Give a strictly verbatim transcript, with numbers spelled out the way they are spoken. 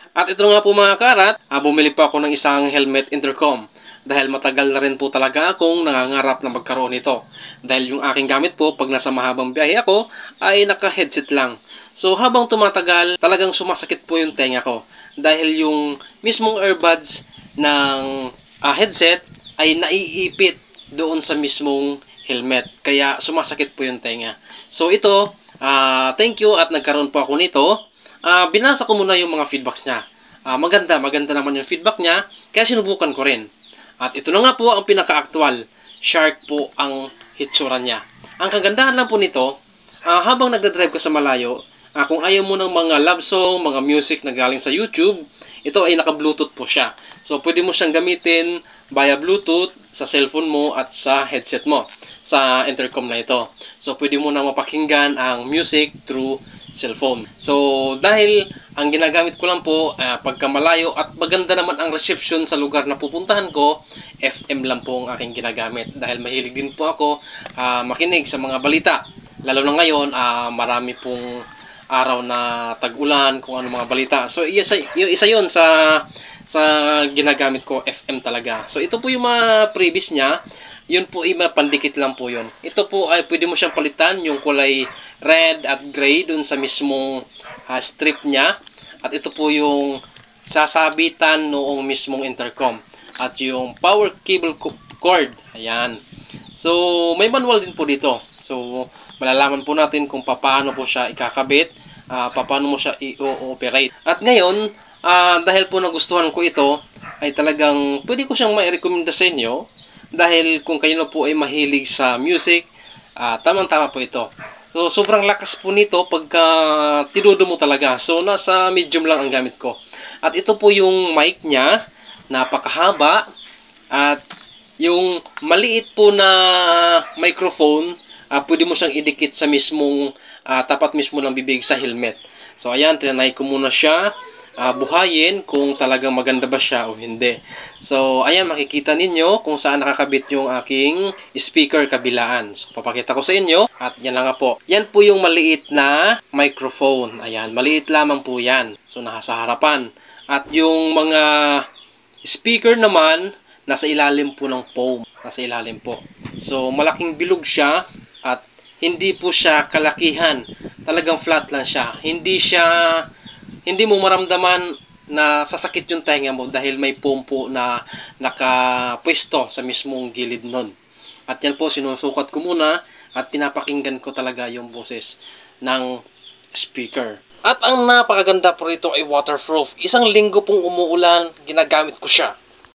At ito nga po mga karat, ah, bumili po ako ng isang helmet intercom. Dahil matagal na rin po talaga akong nangangarap na magkaroon nito. Dahil yung aking gamit po pag nasa mahabang biyahe ako ay naka-headset lang. So habang tumatagal, talagang sumasakit po yung tenga ko. Dahil yung mismong earbuds ng ah, headset ay naiipit doon sa mismong helmet. Kaya sumasakit po yung tenga. So ito, uh, thank you at nagkaroon po ako nito. Uh, binasa ko muna yung mga feedbacks niya. Uh, maganda, maganda naman yung feedback niya. Kaya sinubukan ko rin. At ito na nga po ang pinaka-actual. Shark po ang hitsura niya. Ang kagandahan lang po nito, uh, habang nagdadrive ka sa malayo, uh, kung ayaw mo ng mga love song, mga music na galing sa YouTube, ito ay naka-Bluetooth po siya. So, pwede mo siyang gamitin via Bluetooth sa cellphone mo at sa headset mo, sa intercom na ito. So, pwede mo na mapakinggan ang music through cellphone. So, dahil ang ginagamit ko lang po, uh, pagka malayo at maganda naman ang reception sa lugar na pupuntahan ko, F M lang po ang aking ginagamit. Dahil mahilig din po ako uh, makinig sa mga balita. Lalo na ngayon, uh, marami pong araw na tag-ulan, kung ano mga balita. So, isa, isa yun sa, sa ginagamit ko, F M talaga. So, ito po yung mga previous niya. Yun po, ima pandikit lang po yun. Ito po ay pwede mo siyang palitan yung kulay red at gray dun sa mismong uh, strip niya. At ito po yung sasabitan noong mismong intercom. At yung power cable cord. Ayan. So, may manual din po dito. So, malalaman po natin kung paano po siya ikakabit, uh, paano mo siya i-ooperate. At ngayon, uh, dahil po nagustuhan ko ito, ay talagang pwede ko siyang mai-recommenda sa inyo. Dahil kung kayo na po ay mahilig sa music, uh, tamang-tama po ito. So, sobrang lakas po nito pagka tinudo mo talaga. So, nasa medium lang ang gamit ko. At ito po yung mic niya, napakahaba. At yung maliit po na microphone, uh, pwede mo siyang idikit sa mismong, uh, tapat mismo ng bibig sa helmet. So, ayan, tinanay ko muna siya. Uh, buhayin kung talagang maganda ba siya o hindi. So, ayan, makikita ninyo kung saan nakakabit yung aking speaker kabilaan. So, papakita ko sa inyo. At yan na nga po. Yan po yung maliit na microphone. Ayan, maliit lamang po yan. So, nasa harapan. At yung mga speaker naman, nasa ilalim po ng foam. Nasa ilalim po. So, malaking bilog siya at hindi po siya kalakihan. Talagang flat lang siya. Hindi siya... Hindi mo maramdaman na sasakit yung tenga mo dahil may foam po na nakapwesto sa mismong gilid nun. At yan po, sinusukat ko muna at pinapakinggan ko talaga yung boses ng speaker. At ang napakaganda po rito ay waterproof. Isang linggo pong umuulan, ginagamit ko siya.